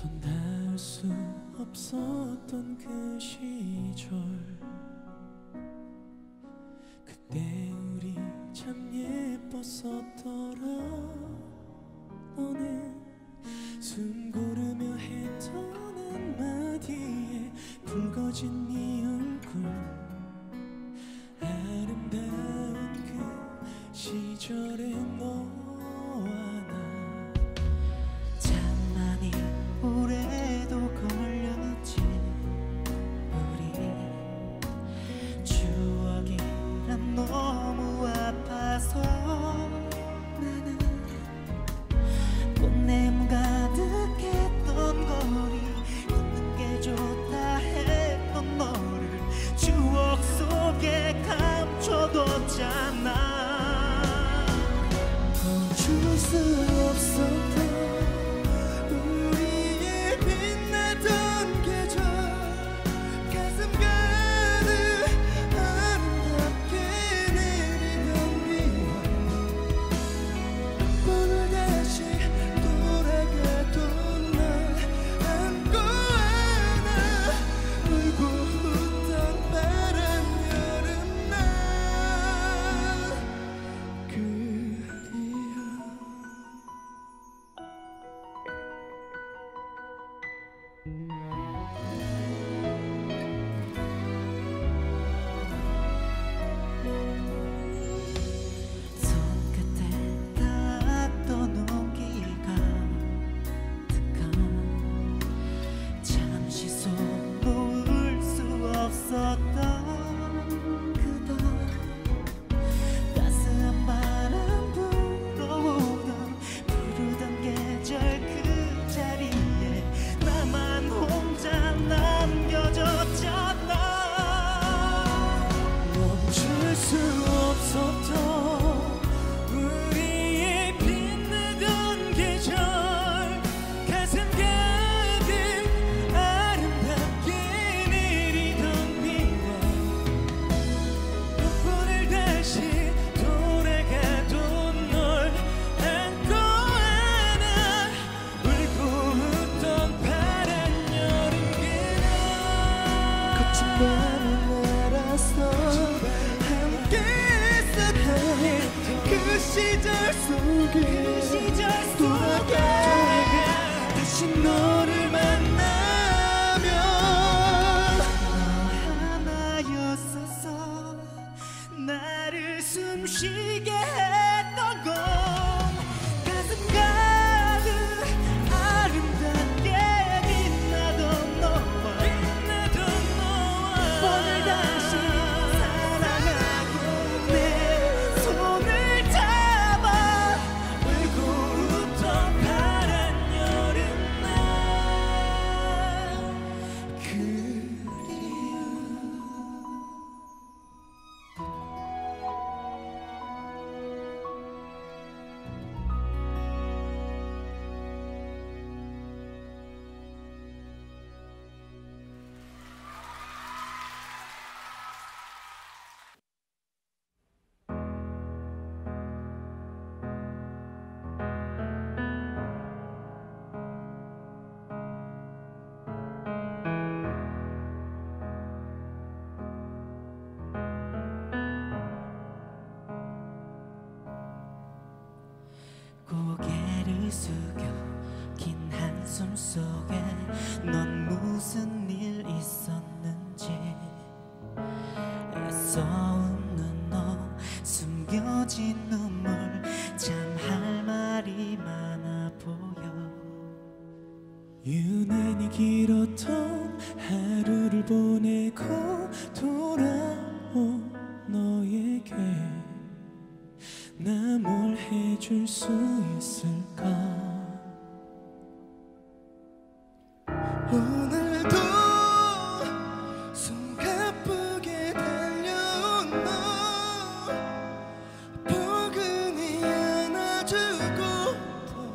손 닿을 수 없었던 그 시절, 그때 우리 참 예뻤었더라. 너는 숨 고르며 했던 한마디에 붉어진 네 얼굴, 아름다운 그 시절의 너와 나. 참 많이 오래도 걸렸지. 우리 추억이란 너무 아파서 나는 꽃냄 가득했던 거리 걷는 게 좋다 했던 너를 추억 속에 감춰뒀잖아. 멈출 수 없었던 우리의 빛나던 계절, 가슴 가득 아름답게 내리던 비와 오늘 다시 돌아가던 날 안고 안아 울고 웃던 파란 여름날. 손끝에 닿았던 온기가 가득한 잠시 손 놓을 수 없었던 그밤, 따스한 바람 불어오던 부르던 계절 그 자리에 나만 혼자 남겨졌잖아. 멈출 수 없었던 우리의 빛나던 계절, 가슴 가득 아름답게 내리던 비와 오늘 다시 돌아가던 널 안고 안아 울고 웃던 파란 여름 그날. 거친 밤을 알았어 함께 있었던 그 시절 속에 돌아가 다시 너를 만나면 너 하나였었어. 나를 숨쉬게 했던 건 가슴 가득 아름답게 빛나던 너와 오늘 다시 사랑하고 내 손을 잡아 울고 웃던 파란 여름날. 그리움. 고개를 숙여 긴 한숨 속에 넌 무슨 일 있었는지 애써 웃는 너, 숨겨진 눈물, 참 할 말이 많아 보여. 유난히 길었던 하루를 보내고 돌아온 너에게 나 뭘 해줄 수 있을까. 오늘도 숨 가쁘게 달려온 너 포근히 안아주고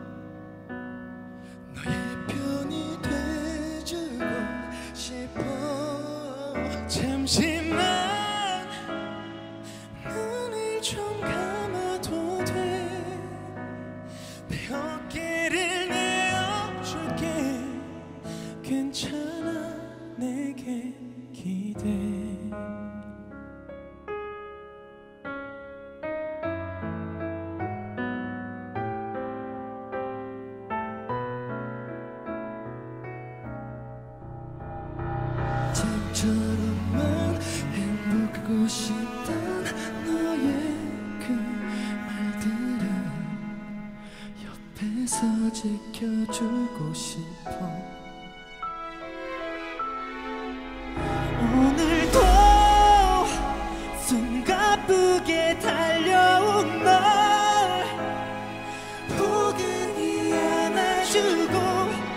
너의 편이 돼주고 싶어. 잠시만 눈을 좀 감아도 돼. 내 어깨를 내어줄게. 괜찮아 내게 기대. 처럼만 행복하고 싶던 너의 그 말들을 옆에서 지켜주고 싶어. 오늘도 숨가쁘게 달려온 널 포근히 안아주고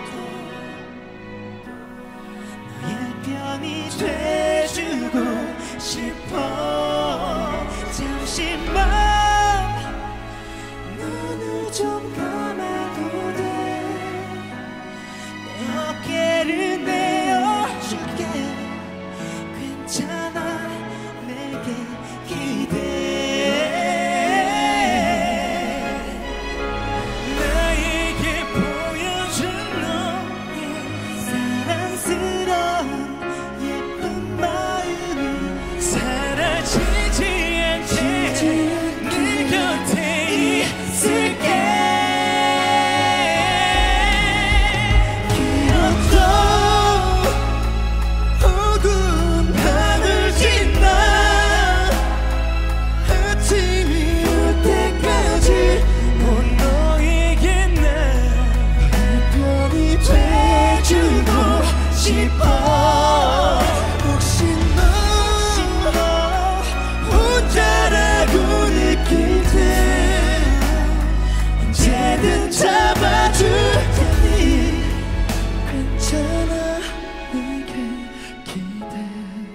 편이 돼주고 싶어. 잠시만 눈을 좀 감아도 돼. 내 어깨를 내어줄게. 괜찮아 내게 기대. 나에게 보여준 너의 사랑스러운 사라지지 않게 네 곁에 있을게. 기억도 어두운 밤을 지나 아침이 올 때까지 온 너에게 나의 편이 돼주고 싶어. 혹시 혼자라고 느낄 때 언제든 잡아줄 테니 괜찮아 내게 기대.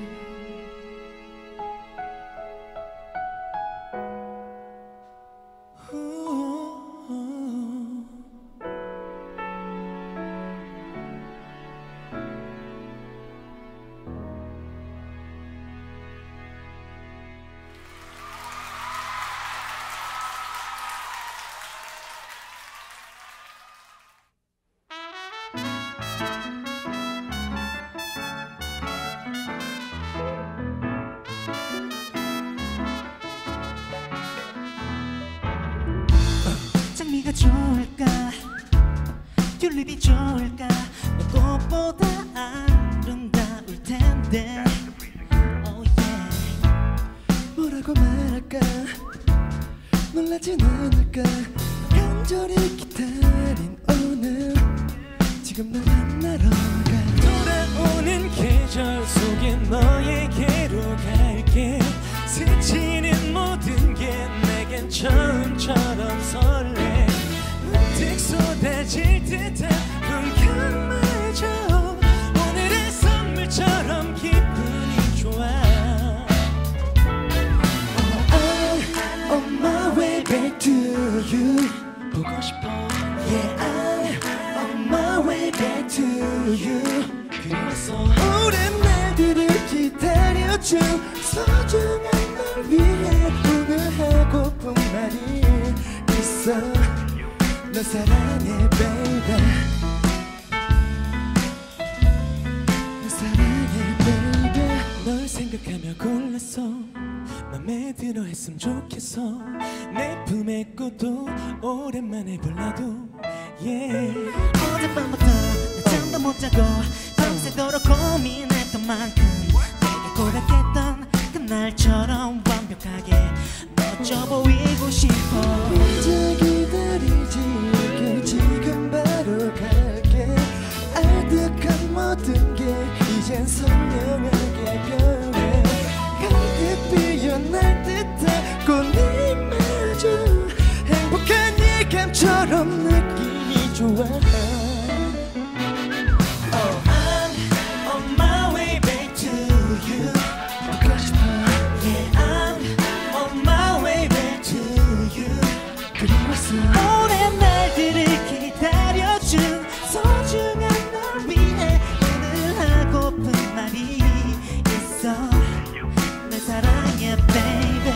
장미가 좋을까 튤립이 좋을까 꽃보다 아름다울 텐데. Oh yeah. 뭐라고 말할까 놀라진 않을까 간절히 기다린 오늘 지금 널 만나러 가. 돌아오는 계절 속에 너에게로 갈게. 스치는 모든 게 내겐 처음처럼 설레. 문득 쏟아질 듯한 풍경마저 오늘의 선물처럼 기분이 좋아. I'm on my way back to you. 보고 싶어. Yeah, I'm on my way back to you. 그리웠어. 오랜 날들을 기다려준 소중한 널 위해 오늘 하고픈 말이 있어. 널 사랑해 baby. 널 사랑해 baby. 널 생각하며 골랐어. 맘에 들어 했으면 좋겠어. 내 품에 꽃도 오랜만에 불러도 yeah. 어젯밤부터 잠도 못 자고 밤새도록 고민했던 만큼 내게 고백했던 그날처럼 완벽하게 멋져 보이고 싶어. 혼자 기다리지 않게 지금 바로 갈게. 아득한 모든 게 이젠 선명하게 변해. 가득 피어날 듯한 꽃잎마저 행복한 예감처럼 느낌이 좋아. Oh, I'm on my way back to you. 보고 싶어. Yeah, I'm on my way back to you. 그리웠어. 오랜 날들을 기다려준 소중한 널 위해 오늘 하고픈 말이 있어. 널 사랑해 baby.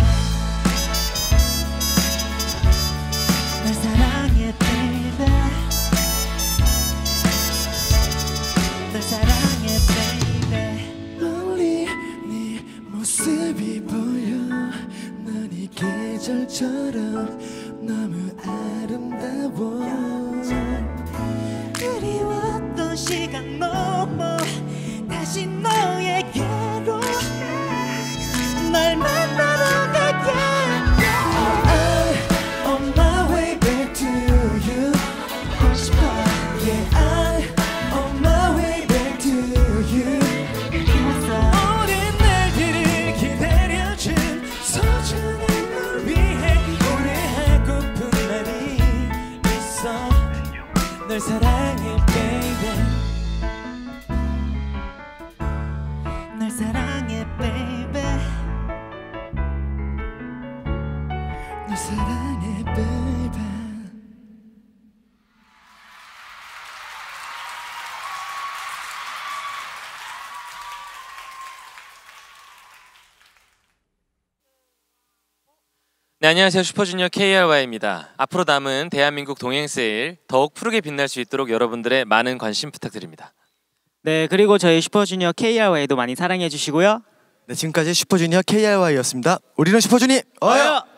널 사랑해 baby. Yeah, I'm on my way back to you. 오랜 날들을 기다려준 소중한 널 위해 노래하고픈 말이 있어. 널 사랑해 baby. 널 사랑해 baby. 널 사랑해 baby. 네, 안녕하세요. 슈퍼주니어 KRY입니다. 앞으로 남은 대한민국 동행세일 더욱 푸르게 빛날 수 있도록 여러분들의 많은 관심 부탁드립니다. 네, 그리고 저희 슈퍼주니어 KRY도 많이 사랑해 주시고요. 네, 지금까지 슈퍼주니어 KRY였습니다. 우리는 슈퍼주니 어요!